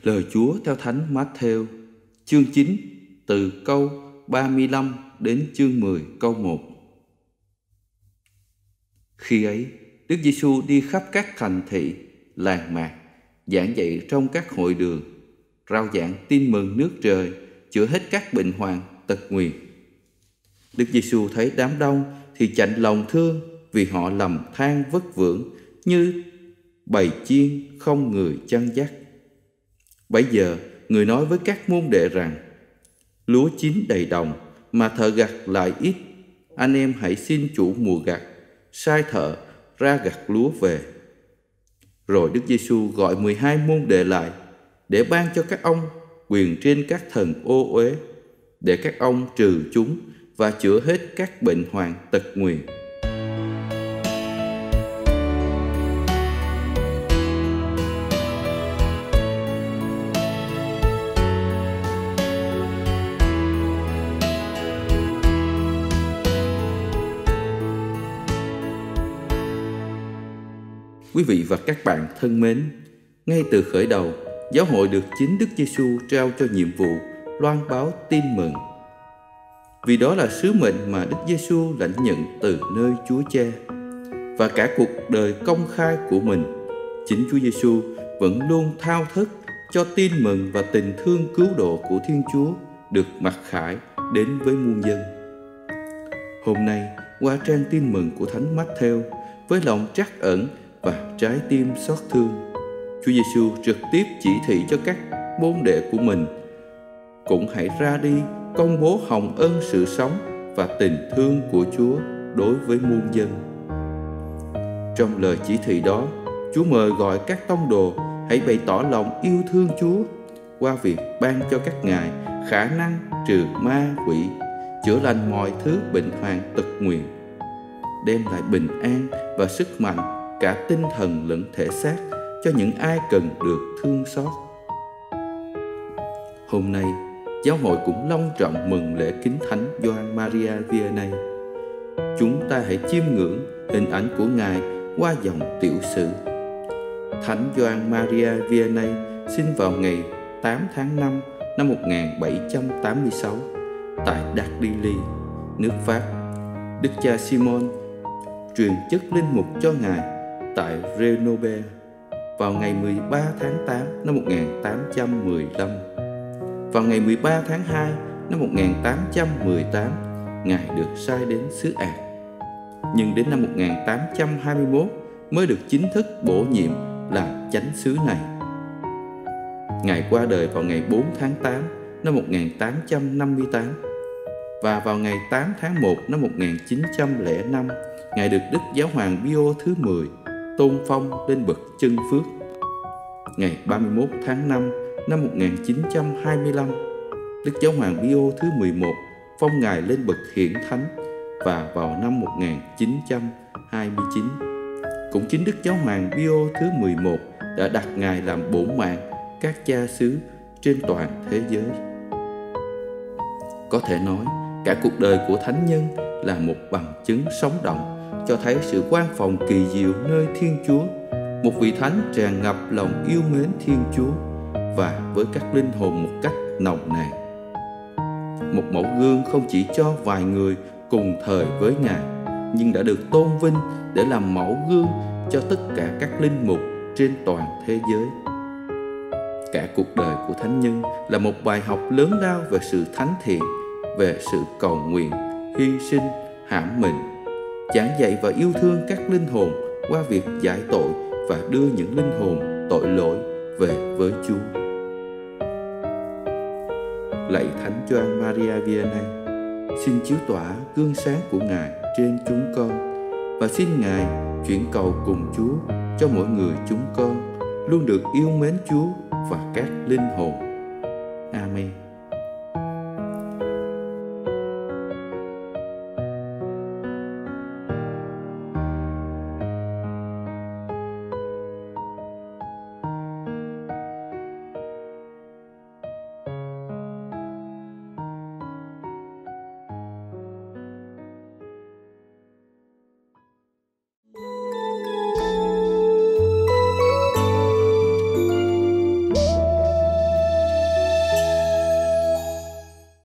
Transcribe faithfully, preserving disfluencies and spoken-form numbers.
Lời Chúa theo Thánh Mát-thêu, chương chín, từ câu ba mươi lăm đến chương mười câu một. Khi ấy, Đức Giêsu đi khắp các thành thị, làng mạc, giảng dạy trong các hội đường, rao giảng tin mừng nước trời, chữa hết các bệnh hoạn, tật nguyền. Đức Giêsu thấy đám đông thì chạnh lòng thương, vì họ lầm than vất vưởng như bầy chiên không người chăn dắt. Bấy giờ người nói với các môn đệ rằng: lúa chín đầy đồng mà thợ gặt lại ít, anh em hãy xin chủ mùa gặt sai thợ ra gặt lúa về. Rồi Đức Giêsu gọi mười hai môn đệ lại để ban cho các ông quyền trên các thần ô uế, để các ông trừ chúng và chữa hết các bệnh hoạn tật nguyền. Quý vị và các bạn thân mến, ngay từ khởi đầu, giáo hội được chính Đức Giêsu trao cho nhiệm vụ loan báo tin mừng. Vì đó là sứ mệnh mà Đức Giêsu lãnh nhận từ nơi Chúa Cha. Và cả cuộc đời công khai của mình, chính Chúa Giêsu vẫn luôn thao thức cho tin mừng và tình thương cứu độ của Thiên Chúa được mặc khải đến với muôn dân. Hôm nay, qua trang tin mừng của Thánh Mát-thêu, với lòng trắc ẩn và trái tim xót thương, Chúa Giêsu trực tiếp chỉ thị cho các môn đệ của mình cũng hãy ra đi công bố hồng ân sự sống và tình thương của Chúa đối với muôn dân. Trong lời chỉ thị đó, Chúa mời gọi các tông đồ hãy bày tỏ lòng yêu thương Chúa qua việc ban cho các ngài khả năng trừ ma quỷ, chữa lành mọi thứ bệnh hoạn tật nguyền, đem lại bình an và sức mạnh cả tinh thần lẫn thể xác cho những ai cần được thương xót. Hôm nay, giáo hội cũng long trọng mừng lễ kính Thánh Gioan Maria Vianney. Chúng ta hãy chiêm ngưỡng hình ảnh của Ngài qua dòng tiểu sử. Thánh Gioan Maria Vianney sinh vào ngày tám tháng năm năm một nghìn bảy trăm tám mươi sáu tại Dardilly, nước Pháp. Đức cha Simon truyền chức linh mục cho Ngài tại Grenoble vào ngày mười ba tháng tám năm một nghìn tám trăm mười lăm. Vào ngày mười ba tháng hai năm một nghìn tám trăm mười tám, Ngài được sai đến xứ Ạc. Nhưng đến năm một nghìn tám trăm hai mươi mốt mới được chính thức bổ nhiệm làm chánh xứ này. Ngài qua đời vào ngày bốn tháng tám năm một nghìn tám trăm năm mươi tám. Và vào ngày tám tháng một năm một nghìn chín trăm lẻ năm, Ngài được Đức Giáo hoàng Pio thứ mười tôn phong lên bậc chân phước. Ngày ba mươi mốt tháng năm năm một nghìn chín trăm hai mươi lăm, Đức Giáo hoàng Pio thứ mười một phong Ngài lên bậc hiển thánh. Và vào năm một nghìn chín trăm hai mươi chín, cũng chính Đức Giáo hoàng Pio thứ mười một đã đặt Ngài làm bổn mạng các cha xứ trên toàn thế giới. Có thể nói, cả cuộc đời của thánh nhân là một bằng chứng sống động cho thấy sự quan phòng kỳ diệu nơi Thiên Chúa, một vị thánh tràn ngập lòng yêu mến Thiên Chúa và với các linh hồn một cách nồng nàn. Một mẫu gương không chỉ cho vài người cùng thời với Ngài, nhưng đã được tôn vinh để làm mẫu gương cho tất cả các linh mục trên toàn thế giới. Cả cuộc đời của thánh nhân là một bài học lớn lao về sự thánh thiện, về sự cầu nguyện, hy sinh, hãm mình, giảng dạy và yêu thương các linh hồn qua việc giải tội và đưa những linh hồn tội lỗi về với Chúa. Lạy Thánh Gioan Maria Vianney, xin chiếu tỏa gương sáng của Ngài trên chúng con và xin Ngài chuyển cầu cùng Chúa cho mỗi người chúng con luôn được yêu mến Chúa và các linh hồn. Amen.